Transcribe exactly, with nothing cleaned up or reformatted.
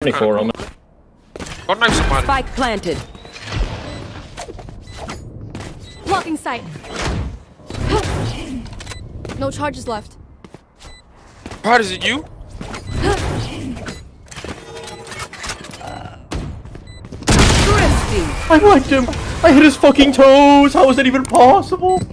twenty-four on me. Got knife somebody. Spike planted. Blocking sight. No charges left. Prod, is it you? Thrifty. I liked him. I hit his fucking toes. How was that even possible?